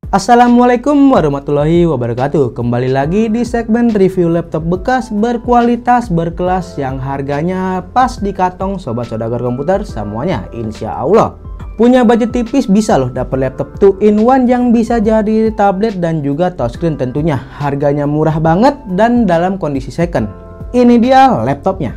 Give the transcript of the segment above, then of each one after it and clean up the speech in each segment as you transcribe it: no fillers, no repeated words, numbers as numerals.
Assalamualaikum warahmatullahi wabarakatuh. Kembali lagi di segmen review laptop bekas berkualitas berkelas yang harganya pas di kantong sobat saudagar komputer semuanya insya Allah. Punya budget tipis bisa loh dapat laptop 2-in-1 yang bisa jadi tablet dan juga touchscreen tentunya. Harganya murah banget dan dalam kondisi second. Ini dia laptopnya.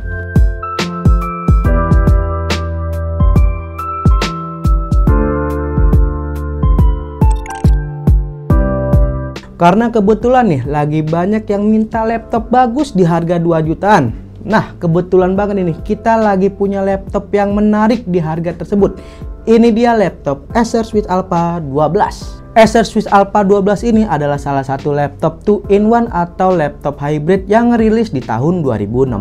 Karena kebetulan nih lagi banyak yang minta laptop bagus di harga 2 jutaan. Nah, kebetulan banget ini kita lagi punya laptop yang menarik di harga tersebut. Ini dia laptop Acer Swiss Alpha 12. Acer Swiss Alpha 12 ini adalah salah satu laptop 2-in-1 atau laptop hybrid yang rilis di tahun 2016.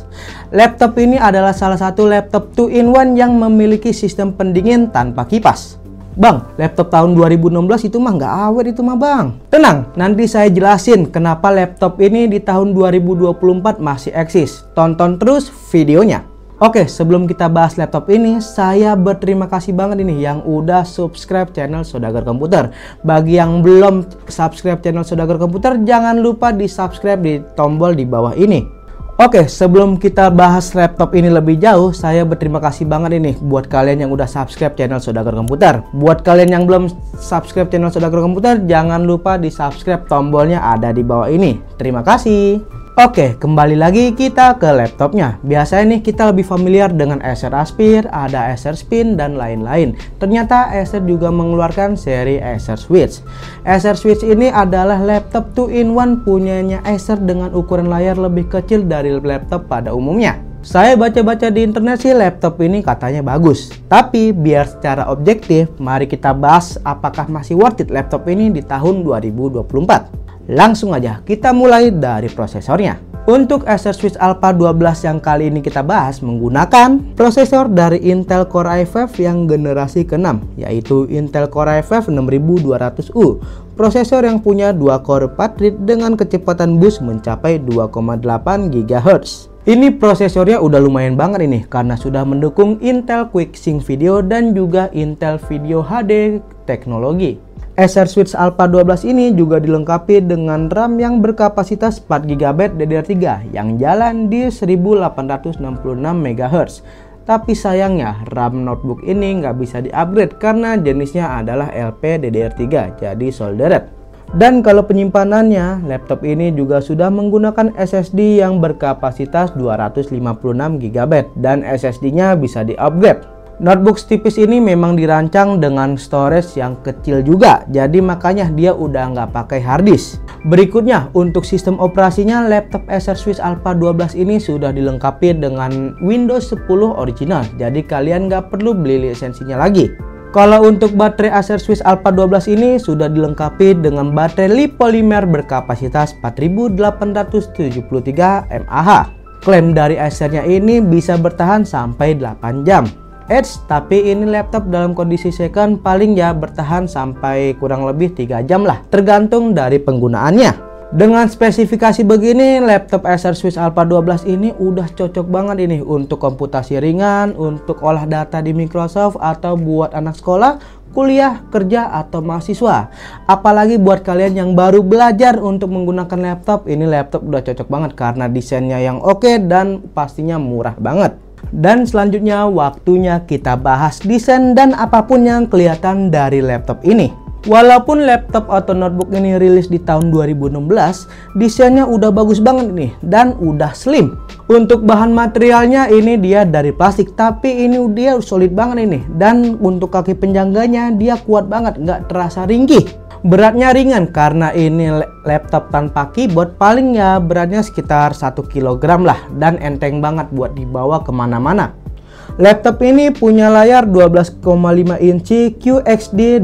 Laptop ini adalah salah satu laptop 2-in-1 yang memiliki sistem pendingin tanpa kipas. Bang, laptop tahun 2016 itu mah nggak awet itu mah bang. Tenang, nanti saya jelasin kenapa laptop ini di tahun 2024 masih eksis. Tonton terus videonya. Oke, sebelum kita bahas laptop ini, saya berterima kasih banget ini yang udah subscribe channel Saudagar Komputer. Bagi yang belum subscribe channel Saudagar Komputer, jangan lupa di subscribe di tombol di bawah ini. Oke, sebelum kita bahas laptop ini lebih jauh, saya berterima kasih banget ini buat kalian yang udah subscribe channel Saudagar Komputer. Buat kalian yang belum subscribe channel Saudagar Komputer, jangan lupa di subscribe, tombolnya ada di bawah ini. Terima kasih. Oke, kembali lagi kita ke laptopnya. Biasanya nih kita lebih familiar dengan Acer Aspire, ada Acer Spin dan lain-lain. Ternyata Acer juga mengeluarkan seri Acer Switch. Acer Switch ini adalah laptop 2-in-1 punyanya Acer dengan ukuran layar lebih kecil dari laptop pada umumnya. Saya baca-baca di internet sih laptop ini katanya bagus. Tapi biar secara objektif, mari kita bahas apakah masih worth it laptop ini di tahun 2024. Langsung aja kita mulai dari prosesornya. Untuk Acer Swiss Alpha 12 yang kali ini kita bahas menggunakan prosesor dari Intel Core i5 yang generasi ke-6, yaitu Intel Core i5 6200U. Prosesor yang punya 2 core 4 thread dengan kecepatan boost mencapai 2,8 GHz. Ini prosesornya udah lumayan banget ini karena sudah mendukung Intel QuickSync Video dan juga Intel Video HD teknologi. Acer Swiss Alpha 12 ini juga dilengkapi dengan RAM yang berkapasitas 4 GB DDR3 yang jalan di 1866 MHz. Tapi sayangnya RAM notebook ini nggak bisa di-upgrade karena jenisnya adalah LPDDR3 jadi soldered. Dan kalau penyimpanannya, laptop ini juga sudah menggunakan SSD yang berkapasitas 256 GB dan SSD-nya bisa di-upgrade. Notebook tipis ini memang dirancang dengan storage yang kecil juga, jadi makanya dia udah nggak pakai harddisk. Berikutnya, untuk sistem operasinya, laptop Acer Swiss Alpha 12 ini sudah dilengkapi dengan Windows 10 original, jadi kalian nggak perlu beli lisensinya lagi. Kalau untuk baterai Acer Swiss Alpha 12 ini sudah dilengkapi dengan baterai lip polimer berkapasitas 4873 mAh. Klaim dari Acernya ini bisa bertahan sampai 8 jam. Tapi ini laptop dalam kondisi second paling ya bertahan sampai kurang lebih 3 jam lah, tergantung dari penggunaannya. Dengan spesifikasi begini, laptop Acer Swiss Alpha 12 ini udah cocok banget ini untuk komputasi ringan, untuk olah data di Microsoft, atau buat anak sekolah, kuliah, kerja, atau mahasiswa. Apalagi buat kalian yang baru belajar untuk menggunakan laptop, ini laptop udah cocok banget karena desainnya yang oke dan pastinya murah banget. Dan selanjutnya waktunya kita bahas desain dan apapun yang kelihatan dari laptop ini. Walaupun laptop atau notebook ini rilis di tahun 2016, desainnya udah bagus banget nih dan udah slim. Untuk bahan materialnya ini dia dari plastik, tapi ini dia solid banget ini. Dan untuk kaki penjangganya dia kuat banget, nggak terasa ringkih. Beratnya ringan karena ini laptop tanpa keyboard, paling ya beratnya sekitar 1 kg lah dan enteng banget buat dibawa kemana-mana. Laptop ini punya layar 12,5 inci QHD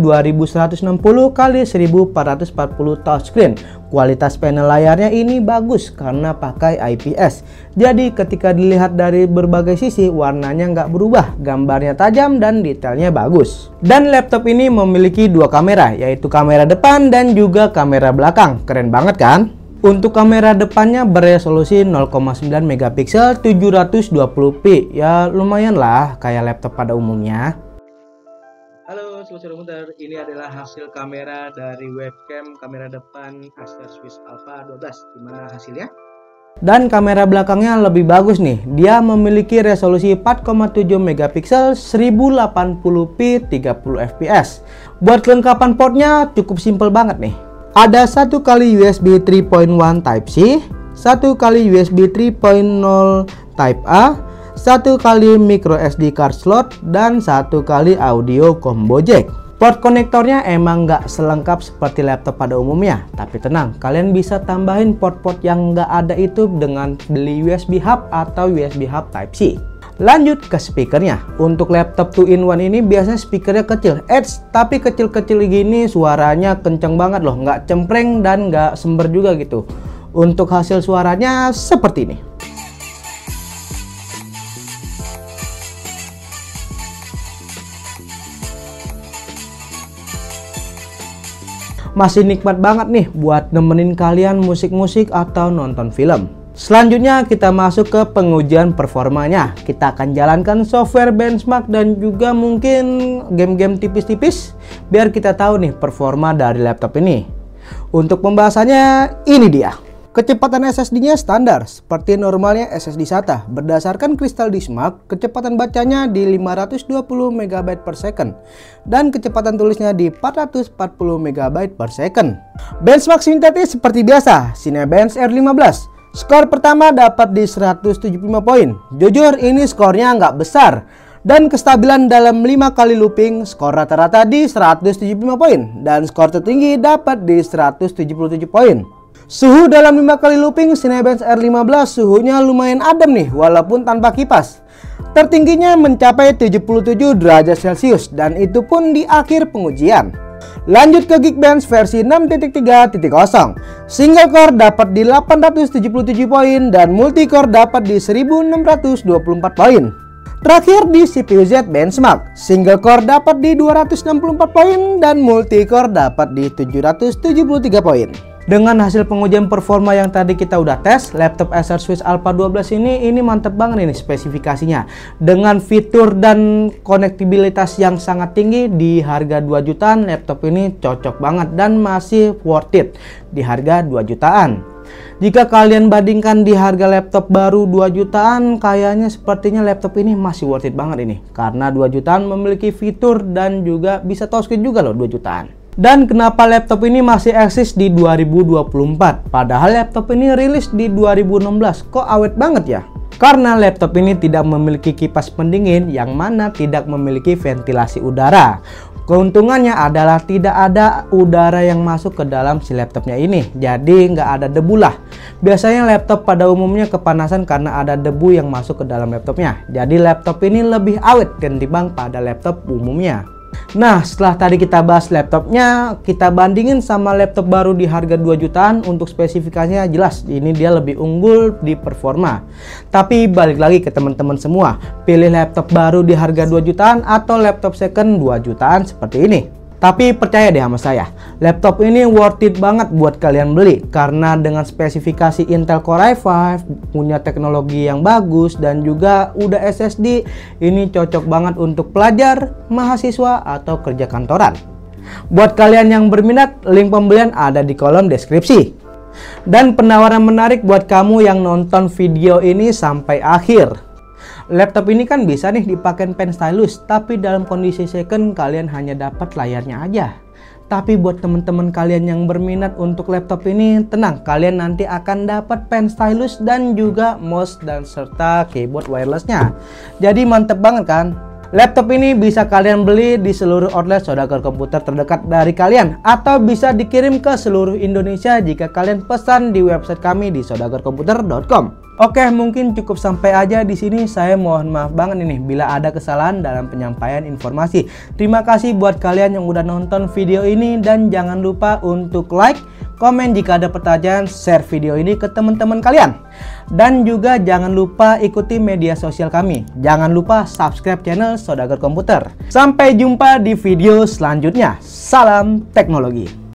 2160x1440 touchscreen. Kualitas panel layarnya ini bagus karena pakai IPS. Jadi ketika dilihat dari berbagai sisi warnanya nggak berubah, gambarnya tajam dan detailnya bagus. Dan laptop ini memiliki 2 kamera, yaitu kamera depan dan juga kamera belakang. Keren banget kan? Untuk kamera depannya beresolusi 0,9 megapiksel 720p. Ya lumayan lah kayak laptop pada umumnya. Halo, Sobat Komputer, ini adalah hasil kamera dari webcam kamera depan Acer Swiss Alpha 12. Gimana hasilnya? Dan kamera belakangnya lebih bagus nih. Dia memiliki resolusi 4,7 megapiksel 1080p 30 fps. Buat kelengkapan portnya cukup simpel banget nih. Ada satu kali USB 3.1 Type C, satu kali USB 3.0 Type A, satu kali micro SD card slot, dan satu kali audio combo jack. Port konektornya emang nggak selengkap seperti laptop pada umumnya, tapi tenang, kalian bisa tambahin port-port yang nggak ada itu dengan beli USB hub atau USB hub Type C. Lanjut ke speakernya. Untuk laptop 2-in-1 ini biasanya speakernya kecil, tapi kecil-kecil gini suaranya kenceng banget loh, nggak cempreng dan nggak sember juga gitu. Untuk hasil suaranya seperti ini. Masih nikmat banget nih buat nemenin kalian musik-musik atau nonton film. Selanjutnya kita masuk ke pengujian performanya. Kita akan jalankan software benchmark dan juga mungkin game-game tipis-tipis biar kita tahu nih performa dari laptop ini. Untuk pembahasannya ini dia. Kecepatan SSD-nya standar seperti normalnya SSD SATA. Berdasarkan Crystal Diskmark, kecepatan bacanya di 520 MB per second dan kecepatan tulisnya di 440 MB per second. Benchmark sintetis seperti biasa, Cinebench R15. Skor pertama dapat di 175 poin. Jujur ini skornya nggak besar. Dan kestabilan dalam 5 kali looping, skor rata-rata di 175 poin. Dan skor tertinggi dapat di 177 poin. Suhu dalam 5 kali looping Cinebench R15 suhunya lumayan adem nih walaupun tanpa kipas. Tertingginya mencapai 77 derajat Celcius dan itu pun di akhir pengujian. Lanjut ke Geekbench versi 6.3.0. Single core dapat di 877 poin dan multicore dapat di 1624 poin. Terakhir di CPU Z benchmark, single core dapat di 264 poin dan multicore dapat di 773 poin. Dengan hasil pengujian performa yang tadi kita udah tes, laptop Acer Swiss Alpha 12 ini mantep banget ini spesifikasinya. Dengan fitur dan konektibilitas yang sangat tinggi di harga 2 jutaan, laptop ini cocok banget dan masih worth it di harga 2 jutaan. Jika kalian bandingkan di harga laptop baru 2 jutaan, kayaknya sepertinya laptop ini masih worth it banget ini. Karena 2 jutaan memiliki fitur dan juga bisa touchscreen juga loh 2 jutaan. Dan kenapa laptop ini masih eksis di 2024? Padahal laptop ini rilis di 2016. Kok awet banget ya? Karena laptop ini tidak memiliki kipas pendingin yang mana tidak memiliki ventilasi udara. Keuntungannya adalah tidak ada udara yang masuk ke dalam si laptopnya ini. Jadi nggak ada debu lah. Biasanya laptop pada umumnya kepanasan karena ada debu yang masuk ke dalam laptopnya. Jadi laptop ini lebih awet ketimbang pada laptop umumnya. Nah, setelah tadi kita bahas laptopnya, kita bandingin sama laptop baru di harga 2 jutaan. Untuk spesifikasinya jelas ini dia lebih unggul di performa. Tapi balik lagi ke teman-teman semua, pilih laptop baru di harga 2 jutaan atau laptop second 2 jutaan seperti ini. Tapi percaya deh sama saya, laptop ini worth it banget buat kalian beli. Karena dengan spesifikasi Intel Core i5, punya teknologi yang bagus, dan juga udah SSD, ini cocok banget untuk pelajar, mahasiswa, atau kerja kantoran. Buat kalian yang berminat, link pembelian ada di kolom deskripsi. Dan penawaran menarik buat kamu yang nonton video ini sampai akhir. Laptop ini kan bisa nih dipakai pen stylus, tapi dalam kondisi second kalian hanya dapat layarnya aja. Tapi buat teman-teman kalian yang berminat untuk laptop ini, tenang, kalian nanti akan dapat pen stylus dan juga mouse dan serta keyboard wirelessnya. Jadi mantep banget kan? Laptop ini bisa kalian beli di seluruh outlet saudagar komputer terdekat dari kalian, atau bisa dikirim ke seluruh Indonesia jika kalian pesan di website kami di saudagarkomputer.com. Oke, mungkin cukup sampai aja di sini. Saya mohon maaf banget ini bila ada kesalahan dalam penyampaian informasi. Terima kasih buat kalian yang udah nonton video ini, dan jangan lupa untuk like, komen jika ada pertanyaan, share video ini ke teman-teman kalian. Dan juga jangan lupa ikuti media sosial kami. Jangan lupa subscribe channel Saudagar Komputer. Sampai jumpa di video selanjutnya. Salam teknologi.